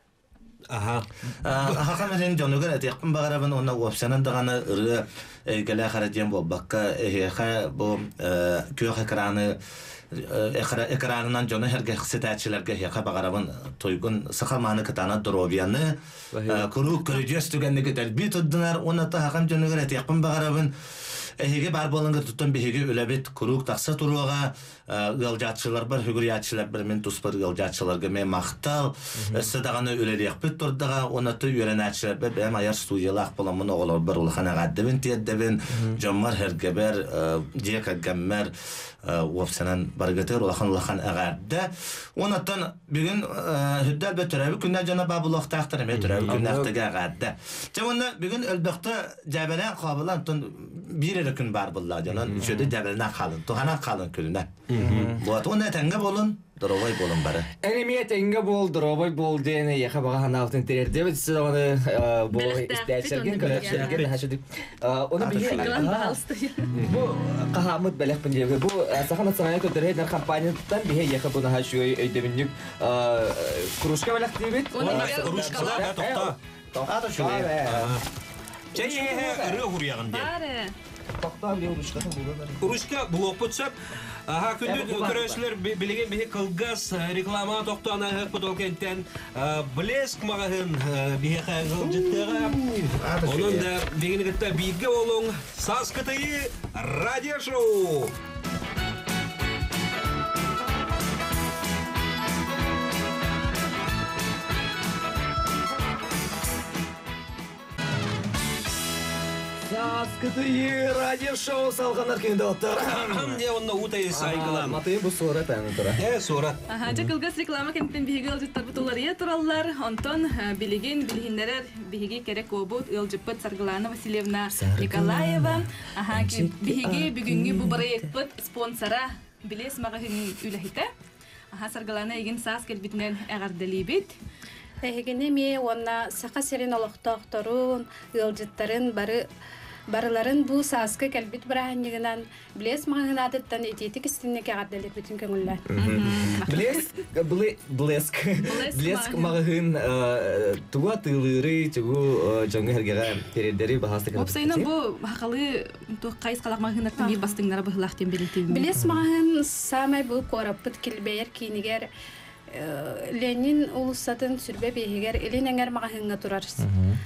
aha. Haqa mesela Jonugar eti yapın bağırımın ona uapsanan dağını ırı gele xaradiyen bu bakka bu köy ekranı ekranından Jonu herge xisetaçilerge yaqa bağırımın toygun sıqamanı kıtana drobiyanı kuruk körücüs tügenligi telbit uddunar ona ta haqam Jonugar eti yapın bağırımın Hege bar bolunga tutun bihege ölebet kuruk taqsa turuğa gılcatçılar bar hügriyatçılar bir men tuspar gılcatçılarga men maqtal sadağını öleliyaq bit turdaga ona tu öğrenatçılar bir hem ayar studiyalar bolamın oğlar bir ulxana qaddebin tiyedebin jammar hergeber jeka gammer wafsanan bargater ulxan agadda onatan bugün hüddel beterabi kunna jana babullah taqtar beterabi kunna taga agadda jamonna bugün elbaqta jabala qabilan tun bir gün bar bulla janan şöyle jabelna qalın tuhana qalın külüne bu atona tanga bolun Drovay bolun bara. Enemiye tenge bol, drovay bol diyene yaqa bağa naftin terer. Devet size onu bu isterçergen kölerçergen haşıdık. Onu bilin. Bu qahamut belek pinjebe. Bu saxana sanaya kötüreyden kampanyadan bihe yaqa bunu haşıyor ödeminlik. Kruşka belek debet. Kruşka da toqta. Ata şöyle. Çeye ırı huriyağın diye. Урушка блокпот сөп. Аха күндү көрөсүлөр билеген бихи кылгас реклама токтона хак потолкенттен блеск магахын бихи кайгыл жыттыга. Онун да бигинигитте бийге болуң Саскытыйы радио шоу. Саскытыйы радиошоу салганар кенде оттар. Хамде онна утай сайгылам. Матыйы бу сурат аны тура. Сурат. Жакылгас реклама кенттен биһиге ылжыттар бутулар тураллар. Онтон билигиннерер биһиге керек обут ылжыппыт Саргылана Васильевна Николаева. Биһиге бүгүнгү бу проектпыт спонсора билес магахын үлехите. Саргылана еген саас келбитинен эгардалибит. Эгене ме онна сака серин олохтоохторун ылжыттарын барыларын бу сааска келбит барааннигынан билес магынадыттан этити кистиннеке гаддалек бүтүн көңүллөр. Блеск магын туга тылыры тугу жаңы хергеге передери бахаста келбит. Опсайна бу хакалы кайыс калак магынаттан бир бастыңнара быхлактен белетим. Билес магын самай бу кораппыт келбейер кинигер Ленин улусатын сүрбе бейгер эленеңер магынга турарыз.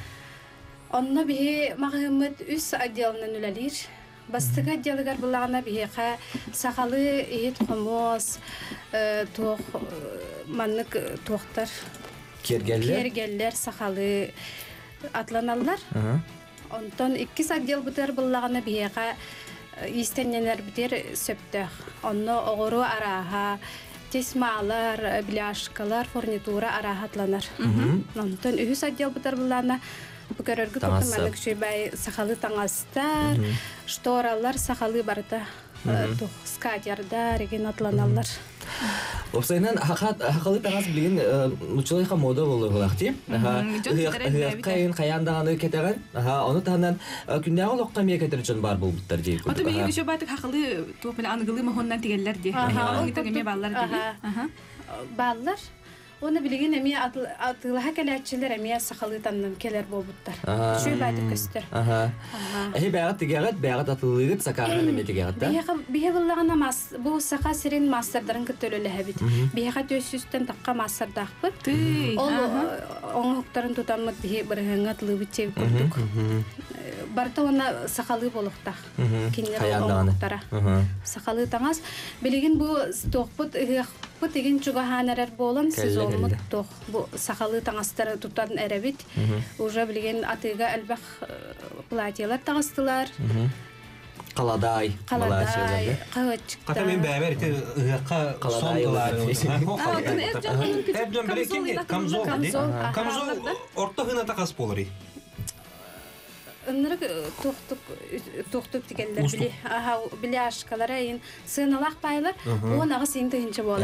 Онна бие магымыт үс отделынан үлелир. Бастыга отделгар булагана биеха сакалы ит хомос тох маннык тохтар кергеллер сакалы атланалар. Онтон 2 отдел бутер булагана биеха истеннелер битер сөптөх. Онно огору араха тесмалар, бляшкалар, фурнитура арахатланар. Онтон үс отдел бутер булагана Букарыргы тохтамалык шөйбай сахалы таңастар, шторалар сахалы барда, скатердар, еген атланалар. Опсайнан хакалы таңас билген учулайха мода болу булакти. Кайын каяндаганы кетеген. Аны таанан күндөгө локка мия кетирчен бар булуптар дейт. Аты биги шөбатык хакалы топен ангылы махоннан тигеллер ди. Итеге баллар ди. Баллар Оны билеген эми атылаха келечилер эми сахалытандан келер болбуттар. Шүй байды көстөр. Бәгат тигегат, бәгат атылыгыт сакарын эми тигегат да. Бие буллагана бу сака сирин мастердарын көтөлөлө хабит. Бие төсүстөн такка мастердакпыт. Ол оңоктарын тутамыт бие биргенге атылыбыт чеп көрдүк. Барта она сахалы болуктак. Кинер оңоктара. Сахалы таңас билеген бу токпут Бу деген чугаханарар болон сезонмут тох. Бу сахалы таңастары туттан эребит. Уже билген атыга албах платьялар таңастылар. Каладай. Каладай. Ката мен бәбер сомкалар. Эбжон берекенге камзол. Камзол орто гына такас болори. Өнрөк тоқтук дигендер биле. Бляшкалар айын сыналак байлар. Онага сен тыгынчы болот.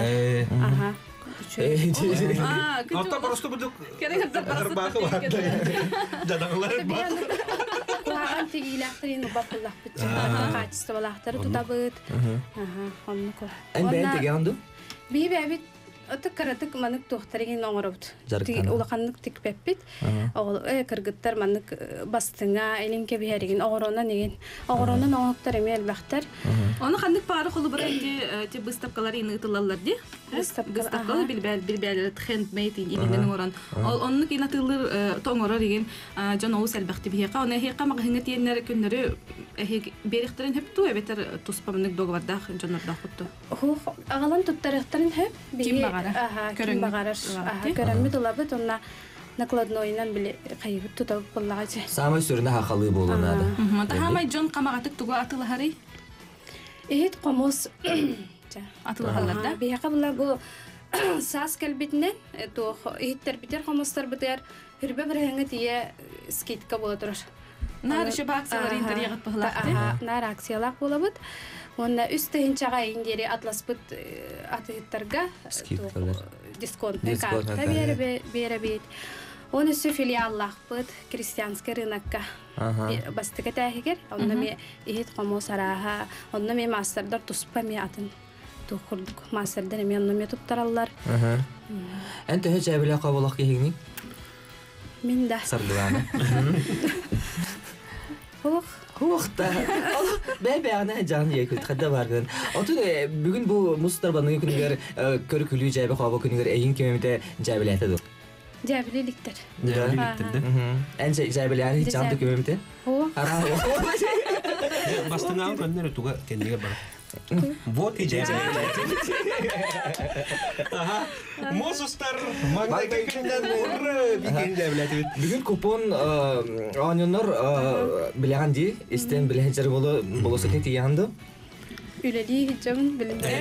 Орто просто будук. Керек просто. Жадаңлар бар. Куаган тигилактерин бапылак битче. Качество балактары тутабыт. Оннуко. Эн бен тигенду? Бибебит Отыккаратык манык тохтарыгын оңоробут. Улаканнык тикпеппит. Ол кыргыттар манык бастыңа эленке биһәригин огоронан деген. Огоронан оңоктар эмел бактар. Оны кандык бары холу бар те выставкалар инытылалар ди. Выставкалар билбел хендмейд инен оран. Ол онны кинатылыр тоңорор деген жон ол сәлбәхти биһәка. Оны хәка магыны тиеннәр көннәре берихтерин хепту эбетер туспамнык договарда жоннорда хутты. Ху агалан туттарыктарын хеп Ким багарар. Көрәммит улабыт онна накладнойнан биле кайып тутап буллагы. Самай сүрүнө хакалы болонады. Тахамай жон камагатык туга атылахары. Эт комос атылахаларда. Бияка була бу сас келбитнен то эттер битер комостар битер хирбе береңе тие скидка бола турар. Нар шабаксалар интерьягат бахлакты. Нар акциялар болабыт. Онна үстөйүнчага индери атласпыт атыттарга дисконтный карта беребит. Оны су филиаллахпыт крестьянский рынокка бастыка тәхигер. Онна ме ихит комо сараха, онна ме мастердар туспа ме атын тукурдук мастердар ме онна ме туптараллар. Энте хеч әбилә кабылак кегни? Минда. Сардылана. Хуқта. Бәбәне жан екет хадда барган. Отун бүгүн бу мустар банын күнүгөр көрүкүлүү жайбы хабы күнүгөр эйин кемемде жайбылатады. Жабиликтер. Энже жайбылары жанды кемемде. Бастыңа алган туга кендиге бар. Вот и жайбы. Мосустар маңдайга күндөн уры биген жайбылаты. Бүгүн купон аньонор билеган ди, истен билежер болосу кети янды. Үлели хиджамын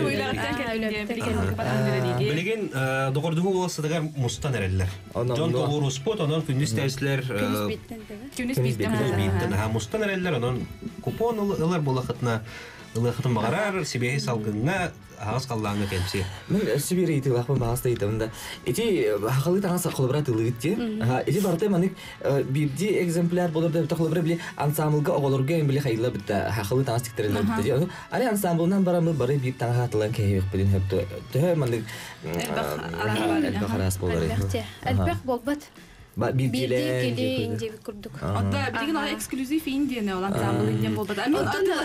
Билеген догордугу болсадагар мустан эреллер. Жон когуру спот онон күндүз тәслер күндүз биттен мустан эреллер онон купон ылар болахытна ылахытын багарар себе салгынга агас каллаңга келси. Мен сибири итилахпын багаста итемде. Эти хакылы таңса колбрат ылыгытти. Эти барты маник бирди экземпляр болор деп колбра били ансамблга оголорга били хайла битте хакылы таңстыктырылар битте. Али ансамблдан барамы бары бир таңга атылган кейек билин хепте. Тэ маник элбах болор. Элбах болбат. Бирдилер инде курдук. Отта билген ала эксклюзив Индияны ол ансамбл Индиян болбат. Мен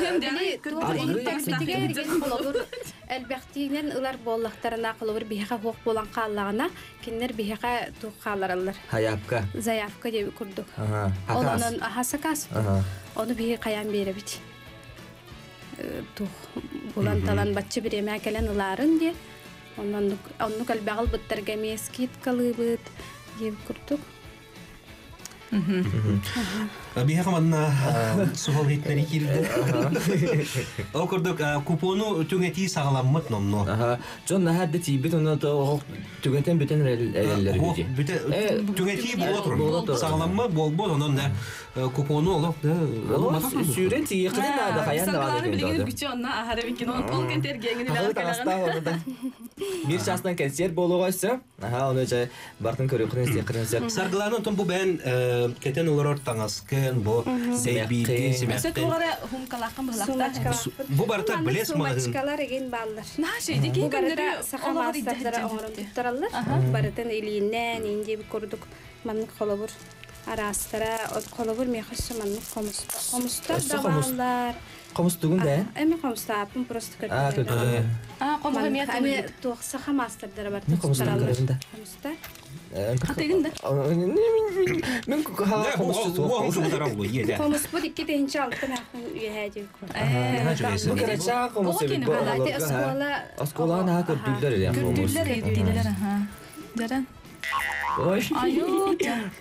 Элбахтинен улар боллактарына кылыр бихе хок болан каллагына кинер бихе тухаларалар. Хаябка. Заявка деп курдук. Онун хасакас. Оны бихе каян беребит. Тух болан талан баччы биреме келен уларын де. Онун калбагыл буттарга мескит калыбыт деп курдук. Бихе каманна сухал хитнери кирди. О курдук купону түгети сагаламмыт номно. Жон нахадды тибит оны түгетен бүтен элелер үди. Түгети болотур. Сагаламма болбол онон да купону олоп да. Сүрен тиекден ада каян да ады. Билген күчө онна ахарабекин ол кентергеңини да. Бир частан концерт болгойсо, оны жай бартын көрүкүнү истекиринсер. Саргыланын тон бу бен кетен олор таңаскен бу сейбиди семестер. Сетугара хумкалакын булакта. Бу барта билес магазин. Сумачкалар еген баллар. Наши дики көндөрү сахамастардара оңорумдуктаралар. Барытын илинен инде көрдүк. Манны колобур арастара колобур мехашса манны комустар да баллар. Комустугун да? Эми комустапын просто көрдүк. Комухамият эми тух сахамастардара бар. Комустар. Атайын да. Мен Комус бу дикки тенчи алтын ахын үйәҗи. Бу керача комус Оскола көрдүлөр эле комус. Көрдүлөр эдилер Жаран. Ой. Айо.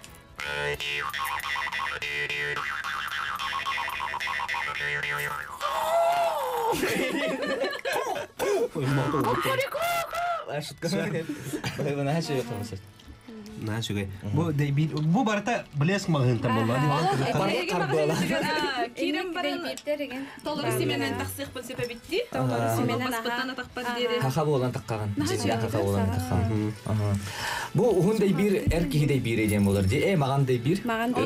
Бу барта билес магазин там болду. Кирем баран толор семенен таксык бул себеп битти. Толор семенен аспаттан такпат дере. Хаха болан таккаган. Хаха болан таккаган. Бу угундай бир эркигидей бир эден болор ди. Магандай бир.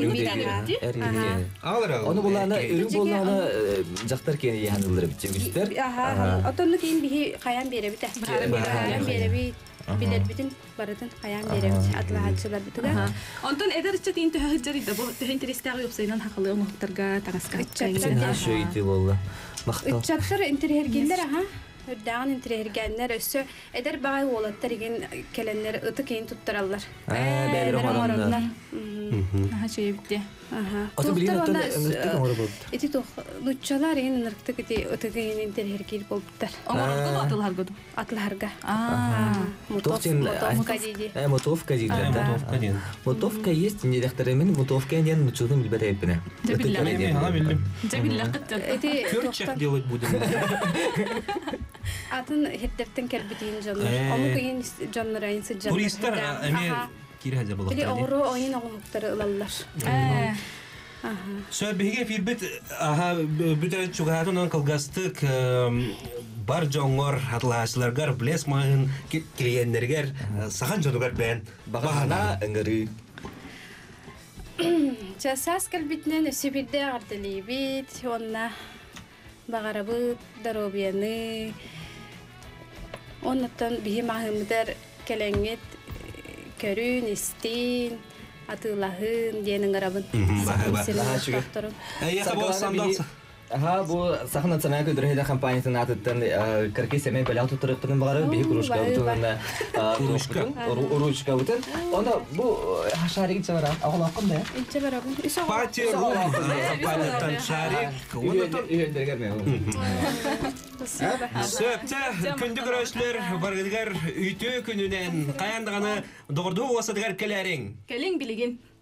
Оны буланы өрүн болганы жактар кени яндылар битчегүстер. Отонну кийин бихи каян беребит. Каян беребит. Билер битин баратын каян беребит. Атлаачылар битига. Онтон эдерче тин төһөҗөридә бу интерестәге юксайнан хакылы онуктарга тагаска. Шөйти болду. Мактал. Чаттар интерьергендер Үрдәгән интерьергәннәр өсө эдер багай олаттар ген келеннәр ыты кейин туттаралар. Бәбир романында. Шөй битте. Аты билген аты Эти то нучалар ген ныркты кити ыты кейин интерьергер болуптар. Оңорго атылар году. Атларга. Мотовка диде. Мотовка есть, не дәхтәремен мотовка дигән нучудан билбәтәйпенә. Жабилла кытты. Эти Кёрчак делать будем. Атын хеттептен келбитин жаннар. Ому кийин жаннар айынсы жаннар. Туристтар эми кирәҗә булып. Били огыру ойын огыктары ылаллар. Сөйбеге филбет бүтән чугатынан кылгастык бар жоңгор хатлачларга билес магазин килгәннәргә сахан жодугар бән багана ыңгыры. Часас келбитнен өсүбидде артели бит, онна багарабыт, даробияны. Оннан бихи магымдар келеңет көрүн истин, атылаһын диэнин арабын. Бу Саха национальный көдөрһөйдә компаниясының атыттан кыркы семей белән тутырып тының багары бихи кружка утында уручка утын. Онда бу шарик чара агылакын да. Инче барабын. Патирум компаниядан шарик. Сөпте күндү көрөшлөр баргыдыгар үйтө күнүнен каяндыганы догорду осадыгар келерин. Келин билигин.